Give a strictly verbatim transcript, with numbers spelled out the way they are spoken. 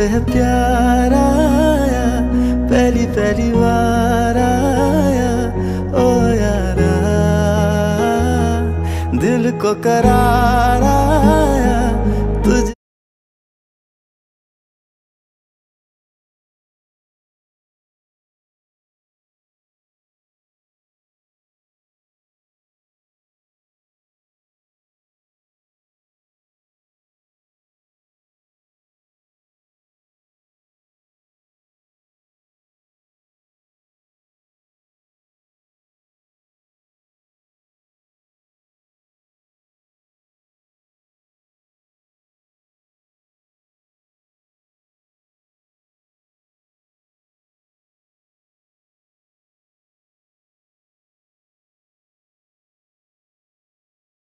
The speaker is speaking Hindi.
है प्यार आया, पहली पहली बार आया ओ यारा, दिल को करार आया।